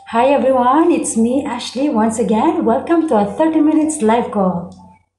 Hi everyone, it's me Ashley once again. Welcome to our 30 minutes live call.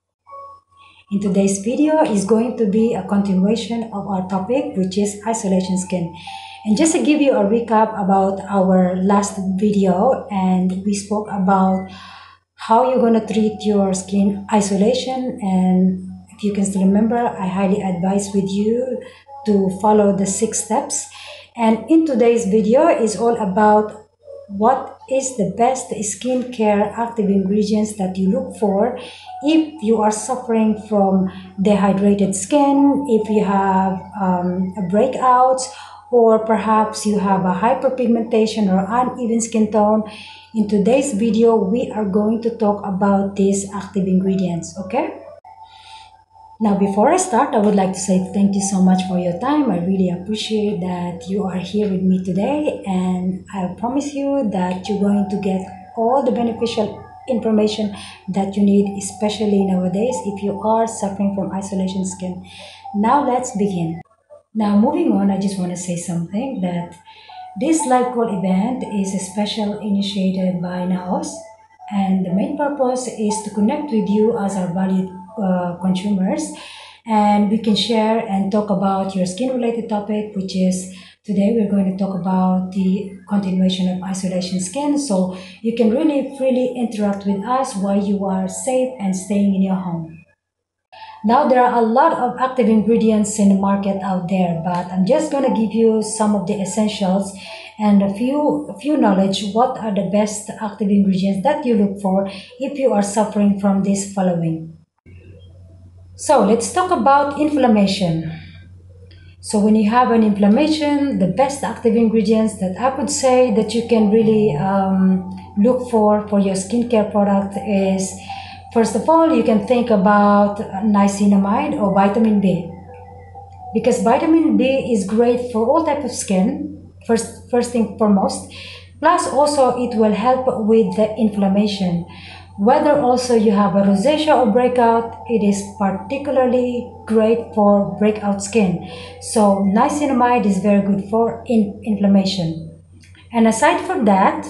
In today's video is going to be a continuation of our topic, which is isolation skin. And just to give you a recap about our last video, and we spoke about how you're going to treat your skin isolation. And if you can still remember, I highly advise with you to follow the 6 steps. And in today's video is all about what is the best skincare active ingredients that you look for if you are suffering from dehydrated skin, if you have breakouts, or perhaps you have a hyperpigmentation or uneven skin tone? In today's video, we are going to talk about these active ingredients, okay? Now, before I start, I would like to say thank you so much for your time. I really appreciate that you are here with me today, and I promise you that you're going to get all the beneficial information that you need, especially nowadays if you are suffering from isolation skin. Now, let's begin. Now, moving on, I just want to say something that this live call event is a special initiated by Naos, and the main purpose is to connect with you as our valued consumers, and we can share and talk about your skin related topic, which is today we're going to talk about the continuation of isolation skin, so you can really freely interact with us while you are safe and staying in your home. Now there are a lot of active ingredients in the market out there, but I'm just going to give you some of the essentials and a few knowledge what are the best active ingredients that you look for if you are suffering from this following. So let's talk about inflammation. So when you have an inflammation, the best active ingredients that I would say that you can really look for your skincare product is, first of all, you can think about niacinamide or vitamin B, because vitamin B is great for all type of skin. First thing foremost. Plus, also it will help with the inflammation. Whether also you have a rosacea or breakout, it is particularly great for breakout skin. So niacinamide is very good for inflammation. And aside from that,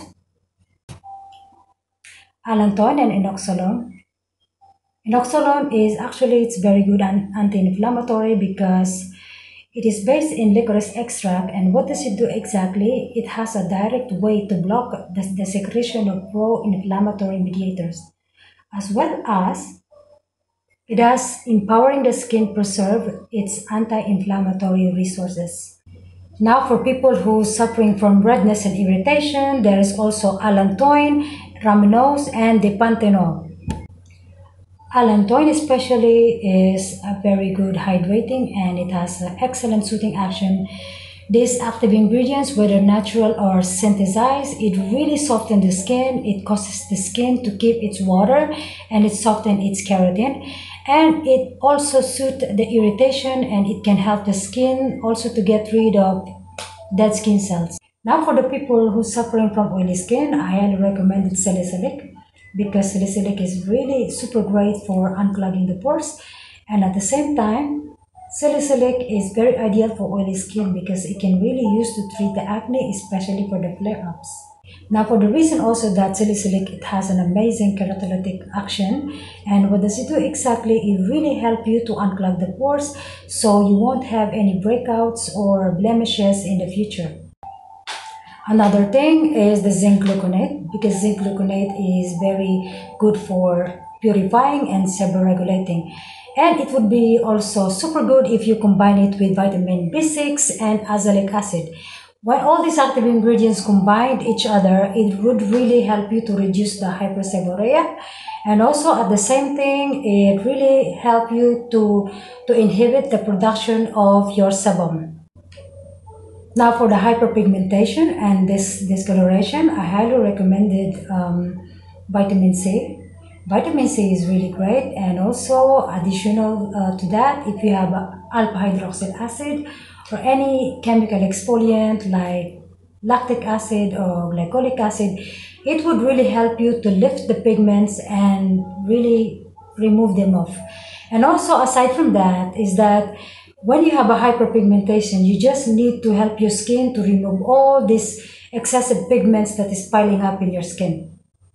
allantoin and inoxasolone. Inoxasolone is actually it's very good anti-inflammatory because it is based in licorice extract. And what does it do exactly? It has a direct way to block the secretion of pro-inflammatory mediators, as well as it has empowering the skin preserve its anti-inflammatory resources. Now, for people who are suffering from redness and irritation, there is also allantoin, ramenose, and dipanthenol. Allantoin especially is a very good hydrating, and it has an excellent soothing action. These active ingredients, whether natural or synthesized, it really softens the skin. It causes the skin to keep its water, and it softens its keratin. And it also soothes the irritation, and it can help the skin also to get rid of dead skin cells. Now, for the people who are suffering from oily skin, I highly recommend salicylic, because salicylic is really super great for unclogging the pores, and at the same time salicylic is very ideal for oily skin because it can really use to treat the acne, especially for the flare-ups. Now, for the reason also that salicylic, it has an amazing keratolytic action, and what does it do exactly? It really helps you to unclog the pores so you won't have any breakouts or blemishes in the future. Another thing is the zinc gluconate, because zinc gluconate is very good for purifying and seborrhegulating. And it would be also super good if you combine it with vitamin B6 and azelaic acid. When all these active ingredients combine each other, it would really help you to reduce the hyperseborrhea. And also at the same thing, it really help you to inhibit the production of your sebum. Now, for the hyperpigmentation and this discoloration, I highly recommended vitamin C. Vitamin C is really great, and also additional to that, if you have alpha hydroxyl acid or any chemical exfoliant like lactic acid or glycolic acid, it would really help you to lift the pigments and really remove them off. And also aside from that is that When you have a hyperpigmentation, you just need to help your skin to remove all these excessive pigments that is piling up in your skin.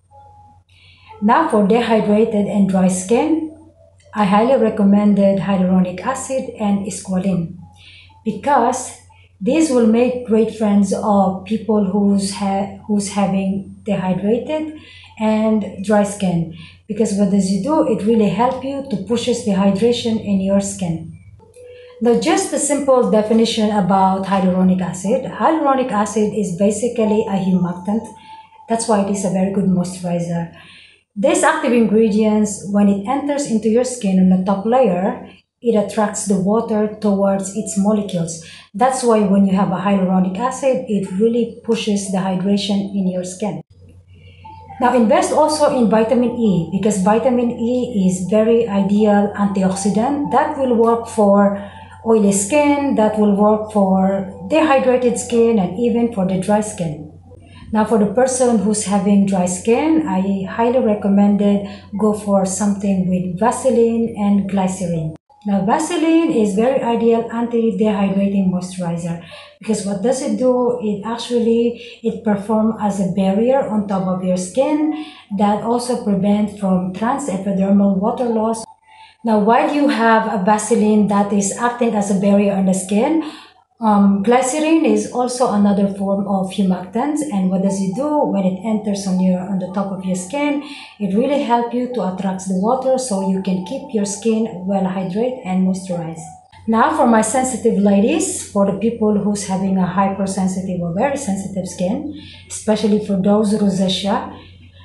Now for dehydrated and dry skin, I highly recommended hyaluronic acid and squalene because these will make great friends of people who's having dehydrated and dry skin, because what does it do? It really help you to pushes the hydration in your skin. Now, just a simple definition about hyaluronic acid. Hyaluronic acid is basically a humectant. That's why it is a very good moisturizer. These active ingredients, when it enters into your skin on the top layer, it attracts the water towards its molecules. That's why when you have a hyaluronic acid, it really pushes the hydration in your skin. Now invest also in vitamin E, because vitamin E is very ideal antioxidant that will work for oily skin, that will work for dehydrated skin, and even for the dry skin. Now for the person who's having dry skin, I highly recommend it go for something with Vaseline and glycerin. Now Vaseline is very ideal anti-dehydrating moisturizer, because what does it do? It performs as a barrier on top of your skin that also prevent from transepidermal water loss. Now, while you have a Vaseline that is acting as a barrier on the skin, glycerin is also another form of humectant. And what does it do? When it enters on the top of your skin, it really helps you to attract the water so you can keep your skin well hydrated and moisturized. Now for my sensitive ladies, for the people who's having a hypersensitive or very sensitive skin, especially for those rosacea,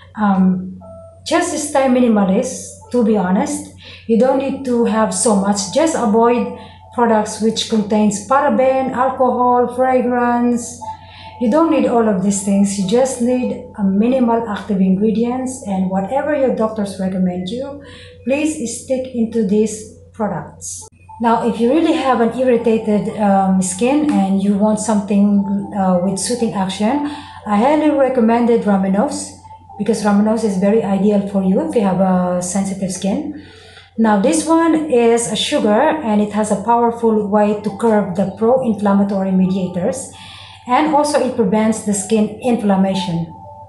just stay minimalist, to be honest. You don't need to have so much. Just avoid products which contains paraben, alcohol, fragrance. You don't need all of these things. You just need a minimal active ingredients, and whatever your doctors recommend you, please stick into these products. Now, if you really have an irritated skin and you want something with soothing action, I highly recommended Ramenose, because Ramenose is very ideal for you if you have a sensitive skin. Now, this one is a sugar and it has a powerful way to curb the pro-inflammatory mediators, and also it prevents the skin inflammation.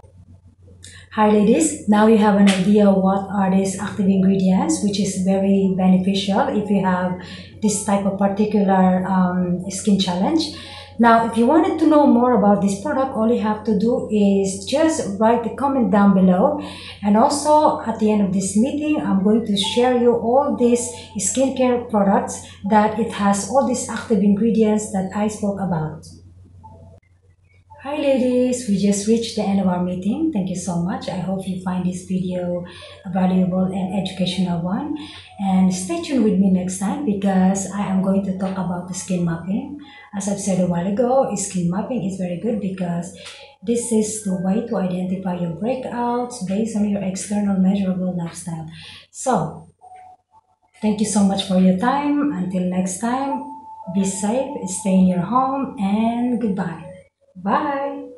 Hi ladies, now you have an idea what are these active ingredients, which is very beneficial if you have this type of particular skin challenge. Now, if you wanted to know more about this product, all you have to do is just write a comment down below. And also at the end of this meeting, I'm going to share you all these skincare products that it has all these active ingredients that I spoke about. Hi ladies, we just reached the end of our meeting. Thank you so much. I hope you find this video a valuable and educational one. And stay tuned with me next time, because I am going to talk about the skin mapping. As I've said a while ago, skin mapping is very good because this is the way to identify your breakouts based on your external measurable lifestyle. So, thank you so much for your time. Until next time, be safe, stay in your home, and goodbye. Bye.